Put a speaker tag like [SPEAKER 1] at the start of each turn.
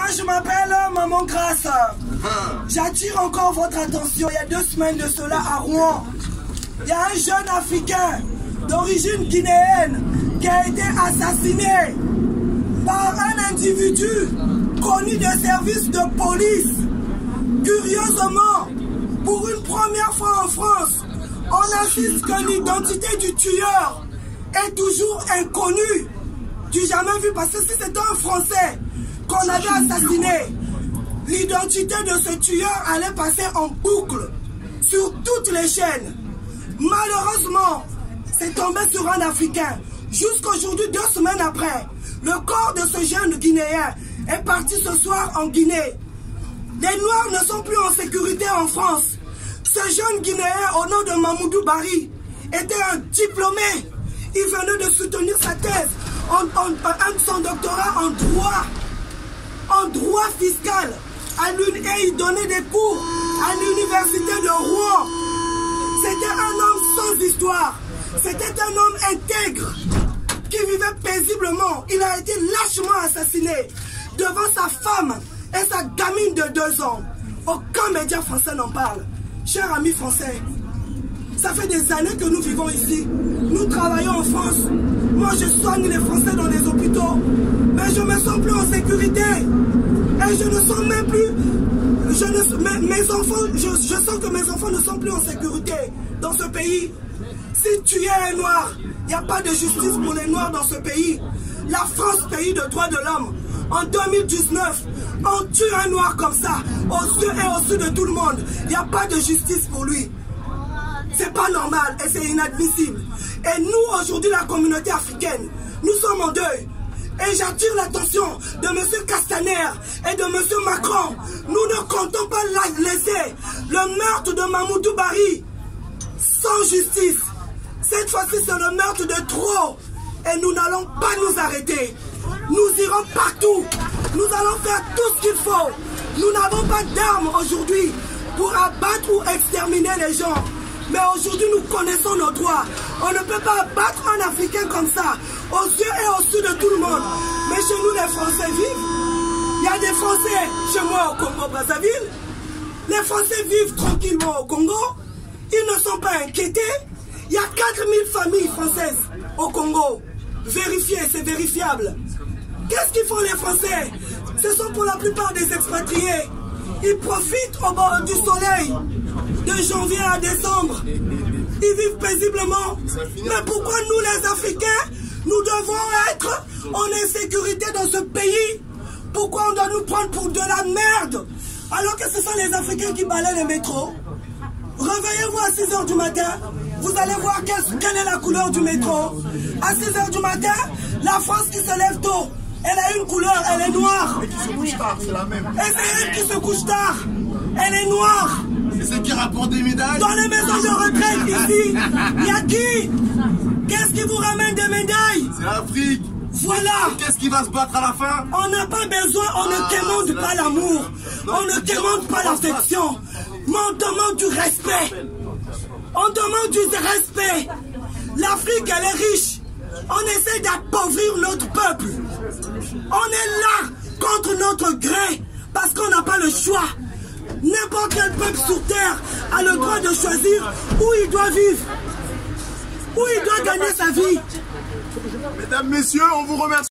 [SPEAKER 1] je m'appelle Maman Grasse. J'attire encore votre attention. Il y a 2 semaines de cela à Rouen, il y a un jeune Africain d'origine guinéenne qui a été assassiné par un individu connu des services de police. Curieusement, pour une première fois en France, on assiste que l'identité du tueur est toujours inconnue. Du jamais vu, parce que si c'était un Français qu'on avait assassiné, l'identité de ce tueur allait passer en boucle sur toutes les chaînes. Malheureusement, c'est tombé sur un Africain. Jusqu'aujourd'hui, 2 semaines après, le corps de ce jeune Guinéen est parti ce soir en Guinée. Les Noirs ne sont plus en sécurité en France. Ce jeune Guinéen, au nom de Mamoudou Bari, était un diplômé. Il venait de soutenir sa thèse, son doctorat en droit fiscal. Et il donnait des cours à l'université de Rouen. C'était un homme sans histoire. C'était un homme intègre qui vivait paisiblement. Il a été lâchement assassiné devant sa femme et sa gamine de 2 ans. Aucun média français n'en parle. Chers amis français, ça fait des années que nous vivons ici. Nous travaillons en France. Moi, je soigne les Français dans les hôpitaux. Mais je ne me sens plus en sécurité. Et je ne sens même plus... mes enfants, je sens que mes enfants ne sont plus en sécurité dans ce pays. Si tu es un noir, il n'y a pas de justice pour les noirs dans ce pays. La France, pays de droits de l'homme, en 2019, on tue un noir comme ça, aux yeux et au-dessus de tout le monde. Il n'y a pas de justice pour lui. C'est pas normal et c'est inadmissible. Et nous, aujourd'hui, la communauté africaine, nous sommes en deuil. Et j'attire l'attention de M. Castaner et de M. Macron. Nous ne comptons pas laisser le meurtre de Mamoudou Bari sans justice. Cette fois-ci, c'est le meurtre de trop. Et nous n'allons pas nous arrêter. Nous irons partout. Nous allons faire tout ce qu'il faut. Nous n'avons pas d'armes aujourd'hui pour abattre ou exterminer les gens. Mais aujourd'hui, nous connaissons nos droits. On ne peut pas abattre un Africain comme ça, aux yeux et au-dessus de tout le monde. Mais chez nous, les Français vivent. Il y a des Français chez moi au Congo-Brazzaville. Les Français vivent tranquillement au Congo. Ils ne sont pas inquiétés. Il y a 4000 familles françaises au Congo. Vérifiez, c'est vérifiable. Qu'est-ce qu'ils font les Français? Ce sont pour la plupart des expatriés. Ils profitent au bord du soleil de janvier à décembre. Ils vivent paisiblement. Mais pourquoi nous les Africains, nous devons être en insécurité dans ce pays? Pourquoi on doit nous prendre pour de la merde alors que ce sont les Africains qui balayent les métros? Réveillez-vous à 6 h du matin, vous allez voir quelle est la couleur du métro. À 6 h du matin, la France qui se lève tôt, elle a une couleur, elle est noire.
[SPEAKER 2] Et qui se couche tard, c'est la même.
[SPEAKER 1] Et c'est elle qui se couche tard, elle est noire.
[SPEAKER 2] C'est celle qui rapporte des médailles.
[SPEAKER 1] Dans les maisons de retraite ici, il y a qui? Qu'est-ce qui vous ramène des médailles?
[SPEAKER 2] C'est l'Afrique.
[SPEAKER 1] Voilà.
[SPEAKER 2] Qu'est-ce qui va se battre à la fin?
[SPEAKER 1] On n'a pas besoin, on ne demande pas l'amour, on ne demande pas l'affection, mais on demande du respect. On demande du respect. L'Afrique, elle est riche. On essaie d'appauvrir notre peuple. On est là contre notre gré parce qu'on n'a pas le choix. N'importe quel peuple sur terre a le droit de choisir où il doit vivre, où il doit gagner sa vie.
[SPEAKER 2] Mesdames, messieurs, on vous remercie.